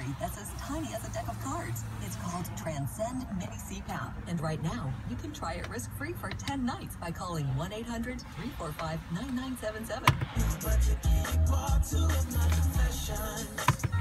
battery that's as tiny as a deck of cards. It's called Transcend Mini CPAP. And right now, you can try it risk-free for 10 nights by calling 1-800-345-9977. But you keep part two of my confession.